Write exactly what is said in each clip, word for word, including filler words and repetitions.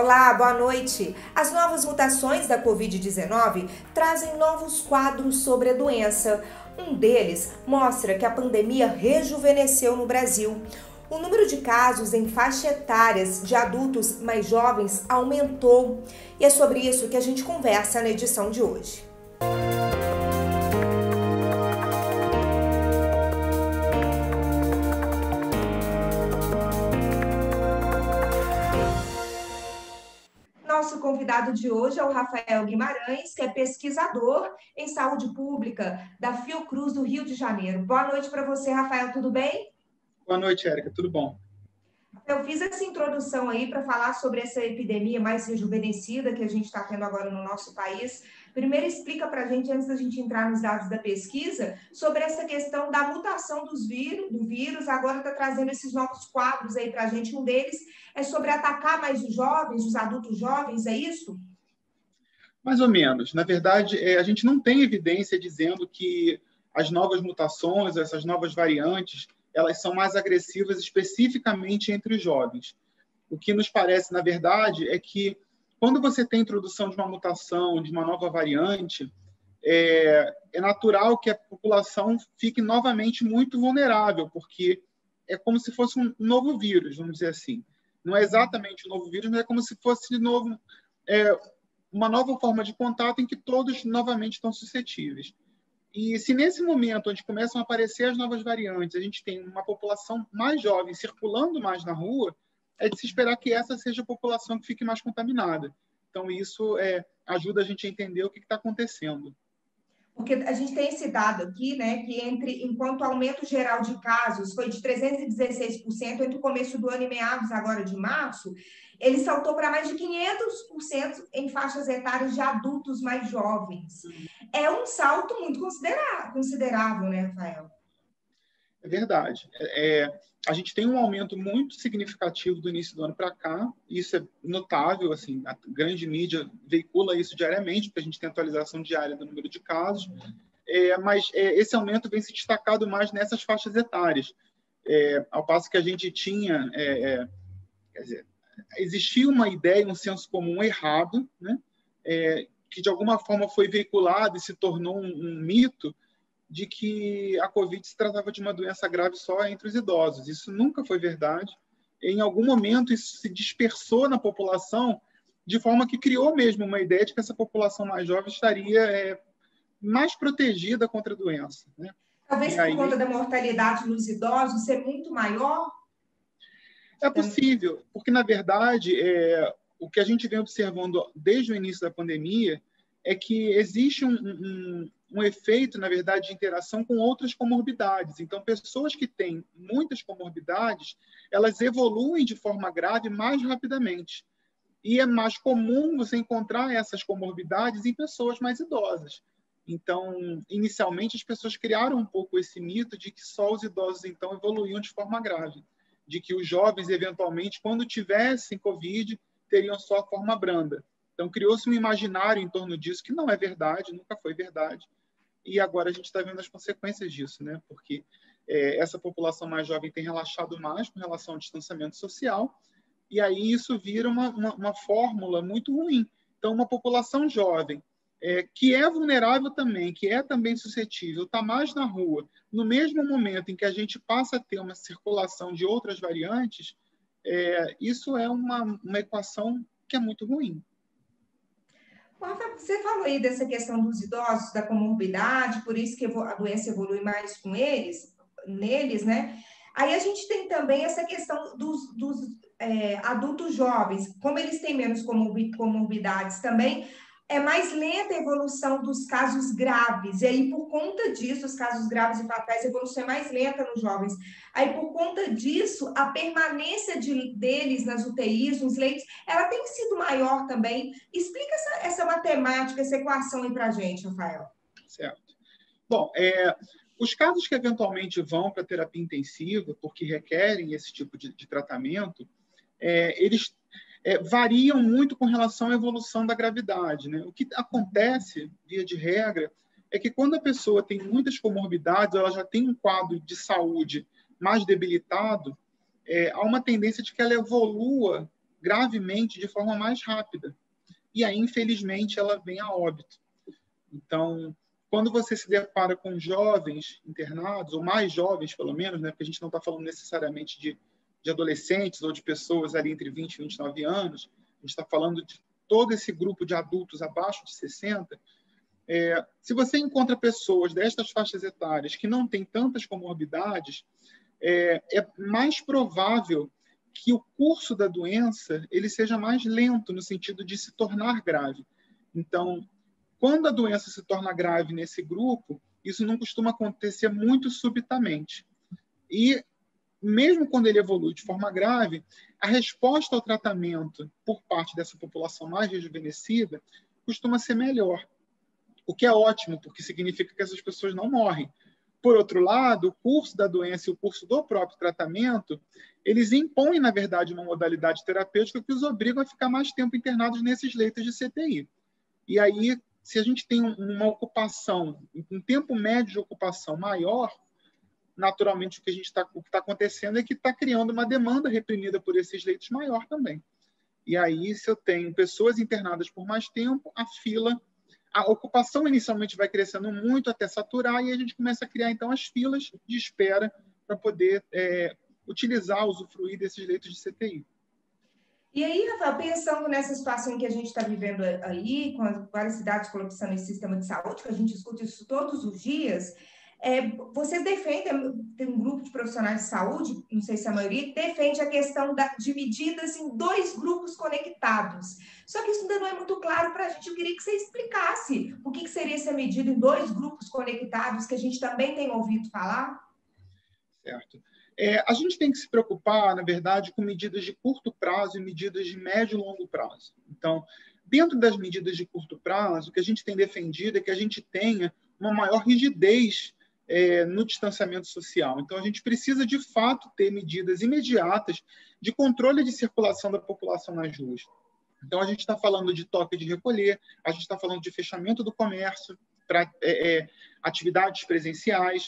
Olá, boa noite. As novas mutações da covid dezenove trazem novos quadros sobre a doença. Um deles mostra que a pandemia rejuvenesceu no Brasil. O número de casos em faixa etárias de adultos mais jovens aumentou. E é sobre isso que a gente conversa na edição de hoje. Nosso convidado de hoje é o Rafael Guimarães, que é pesquisador em saúde pública da Fiocruz do Rio de Janeiro. Boa noite para você, Rafael, tudo bem? Boa noite, Érica, tudo bom? Eu fiz essa introdução aí para falar sobre essa epidemia mais rejuvenescida que a gente está tendo agora no nosso país. Primeiro, explica para a gente, antes da gente entrar nos dados da pesquisa, sobre essa questão da mutação dos vírus, do vírus. Agora está trazendo esses novos quadros aí para a gente. Um deles é sobre atacar mais os jovens, os adultos jovens, é isso? Mais ou menos. Na verdade, é, a gente não tem evidência dizendo que as novas mutações, essas novas variantes, elas são mais agressivas especificamente entre os jovens. O que nos parece, na verdade, é que quando você tem a introdução de uma mutação, de uma nova variante, é, é natural que a população fique novamente muito vulnerável, porque é como se fosse um novo vírus, vamos dizer assim. Não é exatamente um novo vírus, mas é como se fosse de novo é, uma nova forma de contato em que todos novamente estão suscetíveis. E se nesse momento onde começam a aparecer as novas variantes, a gente tem uma população mais jovem circulando mais na rua, é de se esperar que essa seja a população que fique mais contaminada. Então, isso é, ajuda a gente a entender o que está acontecendo. Porque a gente tem esse dado aqui, né, que entre, enquanto o aumento geral de casos foi de trezentos e dezesseis por cento entre o começo do ano e meados agora de março, ele saltou para mais de quinhentos por cento em faixas etárias de adultos mais jovens. É um salto muito considerável, considerável, né, Rafael? É verdade. É, a gente tem um aumento muito significativo do início do ano para cá, isso é notável, assim, a grande mídia veicula isso diariamente, porque a gente tem atualização diária do número de casos, é, mas é, esse aumento vem se destacado mais nessas faixas etárias, é, ao passo que a gente tinha, é, é, quer dizer, existia uma ideia, um senso comum errado, né, é, que de alguma forma foi veiculado e se tornou um, um mito, de que a Covid se tratava de uma doença grave só entre os idosos. Isso nunca foi verdade. Em algum momento, isso se dispersou na população, de forma que criou mesmo uma ideia de que essa população mais jovem estaria é, mais protegida contra a doença. Né? Talvez e por aí... conta da mortalidade nos idosos ser muito maior? É possível, porque, na verdade, é, o que a gente vem observando desde o início da pandemia é que existe um, um, um efeito, na verdade, de interação com outras comorbidades. Então, pessoas que têm muitas comorbidades, elas evoluem de forma grave mais rapidamente. E é mais comum você encontrar essas comorbidades em pessoas mais idosas. Então, inicialmente, as pessoas criaram um pouco esse mito de que só os idosos, então, evoluíam de forma grave. De que os jovens, eventualmente, quando tivessem Covid, teriam só a forma branda. Então, criou-se um imaginário em torno disso, que não é verdade, nunca foi verdade. E agora a gente está vendo as consequências disso, né? Porque é, essa população mais jovem tem relaxado mais com relação ao distanciamento social, e aí isso vira uma, uma, uma fórmula muito ruim. Então, uma população jovem, é, que é vulnerável também, que é também suscetível, está mais na rua, no mesmo momento em que a gente passa a ter uma circulação de outras variantes, é, isso é uma, uma equação que é muito ruim. Você falou aí dessa questão dos idosos, da comorbidade, por isso que a doença evolui mais com eles, neles, né? Aí a gente tem também essa questão dos, dos é, adultos jovens, como eles têm menos comorbidades também, é mais lenta a evolução dos casos graves, e aí por conta disso, os casos graves e fatais, a evolução é mais lenta nos jovens. Aí por conta disso, a permanência de, deles nas U T Is, nos leitos, ela tem sido maior também. Explica essa, essa matemática, essa equação aí para a gente, Rafael. Certo. Bom, é, os casos que eventualmente vão para terapia intensiva, porque requerem esse tipo de, de tratamento, é, eles É, variam muito com relação à evolução da gravidade. Né? O que acontece, via de regra, é que quando a pessoa tem muitas comorbidades, ela já tem um quadro de saúde mais debilitado, é, há uma tendência de que ela evolua gravemente de forma mais rápida. E aí, infelizmente, ela vem a óbito. Então, quando você se depara com jovens internados, ou mais jovens, pelo menos, né, porque a gente não está falando necessariamente de, de adolescentes ou de pessoas ali entre vinte e vinte e nove anos, a gente está falando de todo esse grupo de adultos abaixo de sessenta, é, se você encontra pessoas destas faixas etárias que não têm tantas comorbidades, é, é mais provável que o curso da doença ele seja mais lento, no sentido de se tornar grave. Então, quando a doença se torna grave nesse grupo, isso não costuma acontecer muito subitamente. E, mesmo quando ele evolui de forma grave, a resposta ao tratamento por parte dessa população mais rejuvenescida costuma ser melhor, o que é ótimo, porque significa que essas pessoas não morrem. Por outro lado, o curso da doença e o curso do próprio tratamento, eles impõem, na verdade, uma modalidade terapêutica que os obrigam a ficar mais tempo internados nesses leitos de C T I. E aí, se a gente tem uma ocupação, um tempo médio de ocupação maior, naturalmente o que a gente está, o que está acontecendo é que está criando uma demanda reprimida por esses leitos maior também. E aí, se eu tenho pessoas internadas por mais tempo, a fila, a ocupação inicialmente vai crescendo muito até saturar e a gente começa a criar, então, as filas de espera para poder é, utilizar, usufruir desses leitos de C T I. E aí, Rafael, pensando nessa situação que a gente está vivendo aí, com as várias cidades colapsando esse sistema de saúde, que a gente escuta isso todos os dias, é, vocês defendem, tem um grupo de profissionais de saúde, não sei se a maioria, defende a questão da, de medidas em dois grupos conectados. Só que isso ainda não é muito claro para a gente. Eu queria que você explicasse o que, que seria essa medida em dois grupos conectados, que a gente também tem ouvido falar. Certo. É, a gente tem que se preocupar, na verdade, com medidas de curto prazo e medidas de médio e longo prazo. Então, dentro das medidas de curto prazo, o que a gente tem defendido é que a gente tenha uma maior rigidez é, no distanciamento social. Então, a gente precisa, de fato, ter medidas imediatas de controle de circulação da população nas ruas. Então, a gente está falando de toque de recolher, a gente está falando de fechamento do comércio para é, é, atividades presenciais.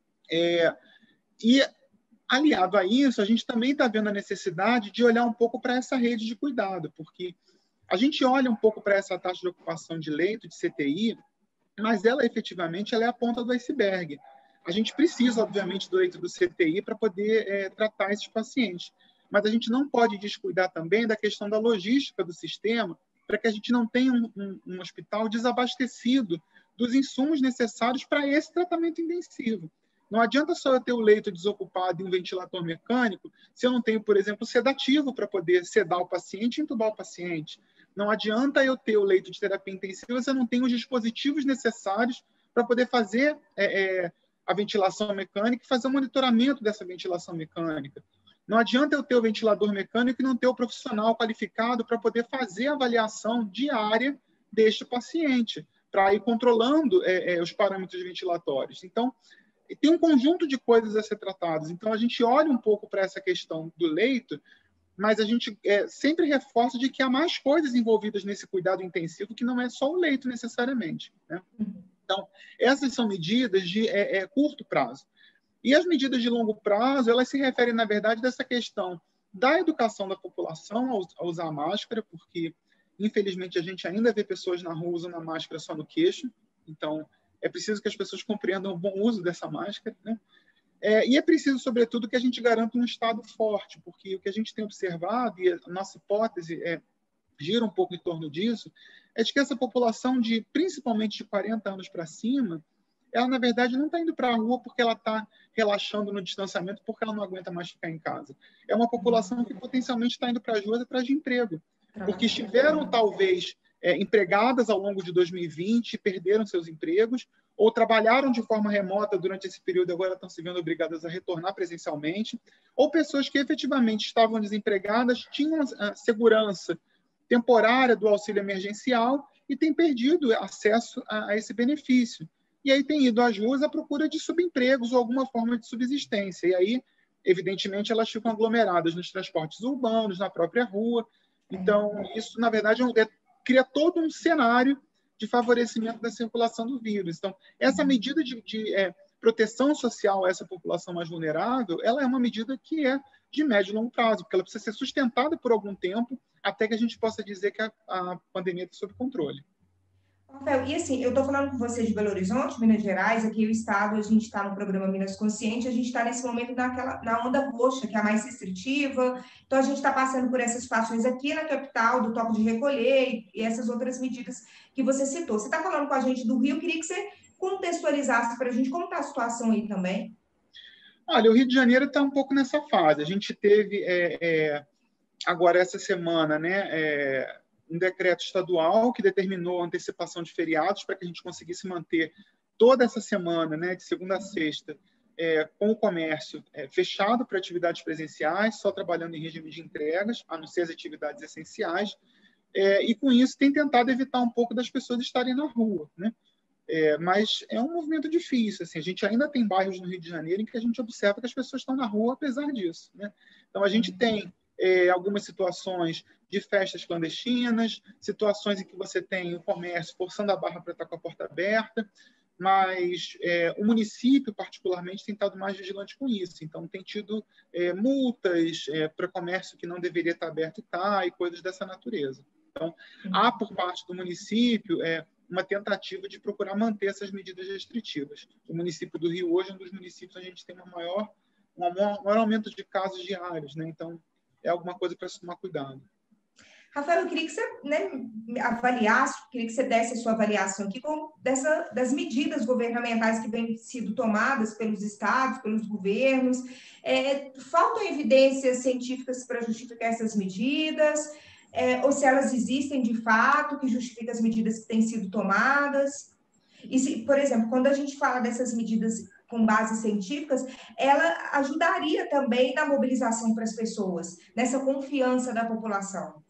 É, e aliado a isso, a gente também está vendo a necessidade de olhar um pouco para essa rede de cuidado, porque a gente olha um pouco para essa taxa de ocupação de leito, de C T I, mas ela, efetivamente, ela é a ponta do iceberg. A gente precisa, obviamente, do leito do C T I para poder é, tratar esses pacientes, mas a gente não pode descuidar também da questão da logística do sistema para que a gente não tenha um, um, um hospital desabastecido dos insumos necessários para esse tratamento intensivo. Não adianta só eu ter o leito desocupado e um ventilador mecânico se eu não tenho, por exemplo, sedativo para poder sedar o paciente e entubar o paciente. Não adianta eu ter o leito de terapia intensiva se eu não tenho os dispositivos necessários para poder fazer é, é, a ventilação mecânica e fazer o monitoramento dessa ventilação mecânica. Não adianta eu ter o ventilador mecânico e não ter o profissional qualificado para poder fazer a avaliação diária deste paciente, para ir controlando é, é, os parâmetros ventilatórios. Então, tem um conjunto de coisas a ser tratadas. Então, a gente olha um pouco para essa questão do leito, mas a gente é, sempre reforça de que há mais coisas envolvidas nesse cuidado intensivo, que não é só o leito necessariamente, né? Então, essas são medidas de é, é, curto prazo. E as medidas de longo prazo, elas se referem, na verdade, dessa questão da educação da população a usar a máscara, porque, infelizmente, a gente ainda vê pessoas na rua usando a máscara só no queixo. Então, é preciso que as pessoas compreendam o bom uso dessa máscara, né? É, e é preciso, sobretudo, que a gente garanta um Estado forte, porque o que a gente tem observado, e a nossa hipótese é, gira um pouco em torno disso, é de que essa população, de principalmente de quarenta anos para cima, ela, na verdade, não está indo para a rua porque ela está relaxando no distanciamento, porque ela não aguenta mais ficar em casa. É uma população que potencialmente está indo para as ruas atrás de emprego, porque estiveram, talvez, é, empregadas ao longo de dois mil e vinte, perderam seus empregos, ou trabalharam de forma remota durante esse período e agora estão se vendo obrigadas a retornar presencialmente, ou pessoas que efetivamente estavam desempregadas, tinham a segurança temporária do auxílio emergencial e têm perdido acesso a, a esse benefício. E aí têm ido às ruas à procura de subempregos ou alguma forma de subsistência. E aí, evidentemente, elas ficam aglomeradas nos transportes urbanos, na própria rua. Então, isso, na verdade, é, cria todo um cenário de favorecimento da circulação do vírus. Então, essa medida de, de é, proteção social a essa população mais vulnerável, ela é uma medida que é de médio e longo prazo, porque ela precisa ser sustentada por algum tempo até que a gente possa dizer que a, a pandemia está sob controle. Rafael, e assim, eu estou falando com você de Belo Horizonte, Minas Gerais, aqui o estado, a gente está no programa Minas Consciente, a gente está nesse momento naquela, na onda roxa, que é a mais restritiva, então a gente está passando por essas situações aqui na capital, do toque de recolher e essas outras medidas que você citou. Você está falando com a gente do Rio, eu queria que você contextualizasse para a gente como está a situação aí também. Olha, o Rio de Janeiro está um pouco nessa fase. A gente teve é, é, agora essa semana, né, é, um decreto estadual que determinou a antecipação de feriados para que a gente conseguisse manter toda essa semana, né, de segunda a sexta, é, com o comércio é, fechado para atividades presenciais, só trabalhando em regime de entregas, a não ser as atividades essenciais, é, e com isso tem tentado evitar um pouco das pessoas estarem na rua, né? É, mas é um movimento difícil. Assim, a gente ainda tem bairros no Rio de Janeiro em que a gente observa que as pessoas estão na rua apesar disso, né? Então, a gente tem é, algumas situações de festas clandestinas, situações em que você tem o comércio forçando a barra para estar com a porta aberta, mas é, o município, particularmente, tem estado mais vigilante com isso. Então, tem tido é, multas é, para comércio que não deveria estar aberto e tá, e coisas dessa natureza. Então, há, por parte do município, é, uma tentativa de procurar manter essas medidas restritivas. O município do Rio hoje é um dos municípios onde a gente tem uma maior, um maior aumento de casos diários, né? Então, é alguma coisa para se tomar cuidado. Rafael, eu queria que você, né, avaliasse, queria que você desse a sua avaliação aqui com dessa, das medidas governamentais que vêm sido tomadas pelos estados, pelos governos. É, faltam evidências científicas para justificar essas medidas? É, ou se elas existem de fato, que justificam as medidas que têm sido tomadas. E, se, por exemplo, quando a gente fala dessas medidas com bases científicas, ela ajudaria também na mobilização para as pessoas, nessa confiança da população.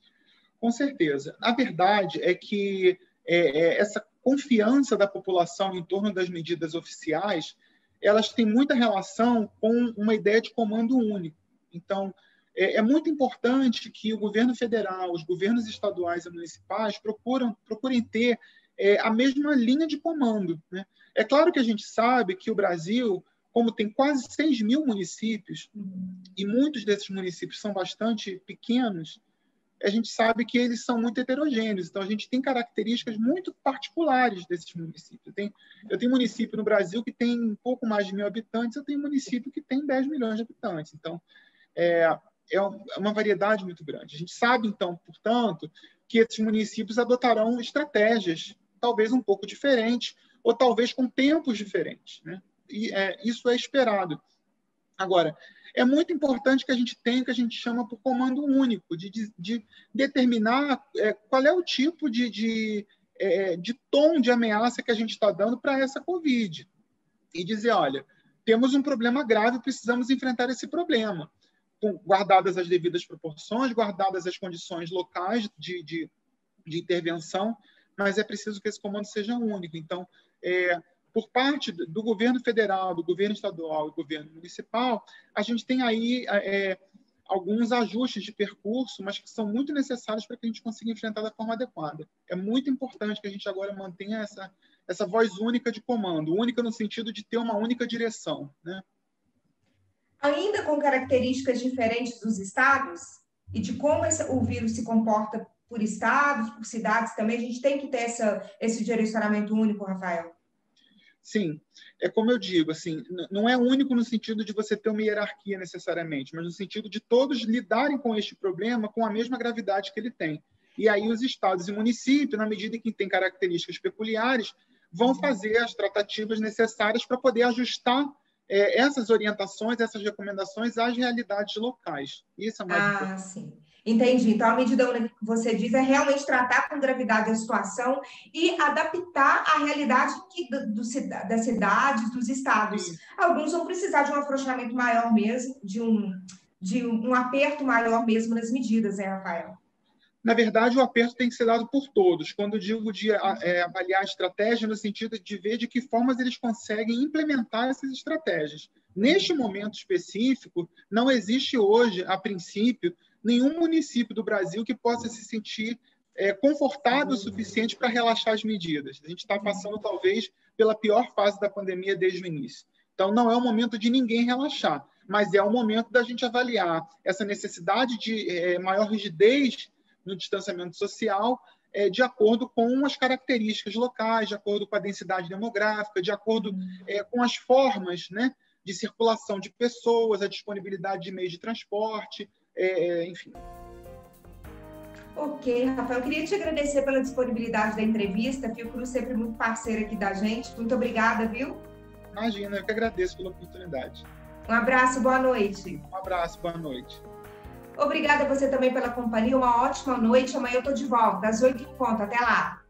Com certeza. A verdade é que é, é, essa confiança da população em torno das medidas oficiais, elas têm muita relação com uma ideia de comando único. Então, é muito importante que o governo federal, os governos estaduais e municipais procuram, procurem ter é, a mesma linha de comando, né? É claro que a gente sabe que o Brasil, como tem quase seis mil municípios, e muitos desses municípios são bastante pequenos, a gente sabe que eles são muito heterogêneos. Então, a gente tem características muito particulares desses municípios. Tem, eu tenho município no Brasil que tem um pouco mais de mil habitantes, eu tenho município que tem dez milhões de habitantes. Então, é... é uma variedade muito grande. A gente sabe, então, portanto, que esses municípios adotarão estratégias talvez um pouco diferentes ou talvez com tempos diferentes, né? E é, isso é esperado. Agora, é muito importante que a gente tenha o que a gente chama por comando único, de, de, de determinar é, qual é o tipo de, de, é, de tom de ameaça que a gente está dando para essa Covid. E dizer, olha, temos um problema grave, precisamos enfrentar esse problema, guardadas as devidas proporções, guardadas as condições locais de, de, de intervenção, mas é preciso que esse comando seja único. Então, é, por parte do governo federal, do governo estadual e do governo municipal, a gente tem aí é, alguns ajustes de percurso, mas que são muito necessários para que a gente consiga enfrentar da forma adequada. É muito importante que a gente agora mantenha essa, essa voz única de comando, única no sentido de ter uma única direção, né? Ainda com características diferentes dos estados e de como esse, o vírus se comporta por estados, por cidades também, a gente tem que ter essa, esse direcionamento único, Rafael? Sim, é como eu digo, assim, não é único no sentido de você ter uma hierarquia necessariamente, mas no sentido de todos lidarem com este problema com a mesma gravidade que ele tem. E aí os estados e municípios, na medida em que tem características peculiares, vão fazer as tratativas necessárias para poder ajustar É, essas orientações, essas recomendações às realidades locais. Isso é mais Ah, importante. sim. Entendi. Então, a medida única que você diz é realmente tratar com gravidade a situação e adaptar à realidade que, do, do, das cidades, dos estados. Sim. Alguns vão precisar de um afrouxamento maior mesmo, de um, de um aperto maior mesmo nas medidas, né, Rafael? Na verdade, o aperto tem que ser dado por todos. Quando digo de é, avaliar a estratégia, no sentido de ver de que formas eles conseguem implementar essas estratégias. Neste momento específico, não existe hoje, a princípio, nenhum município do Brasil que possa se sentir é, confortável o suficiente para relaxar as medidas. A gente está passando, talvez, pela pior fase da pandemia desde o início. Então, não é o momento de ninguém relaxar, mas é o momento da gente avaliar essa necessidade de é, maior rigidez no distanciamento social, é, de acordo com as características locais, de acordo com a densidade demográfica, de acordo é, com as formas, né, de circulação de pessoas, a disponibilidade de meios de transporte, é, enfim. Ok, Rafael, eu queria te agradecer pela disponibilidade da entrevista, Fiocruz sempre muito parceira aqui da gente. Muito obrigada, viu? Imagina, eu que agradeço pela oportunidade. Um abraço, boa noite. Um abraço, boa noite. Obrigada a você também pela companhia, uma ótima noite. Amanhã eu estou de volta, às oito em ponto. Até lá.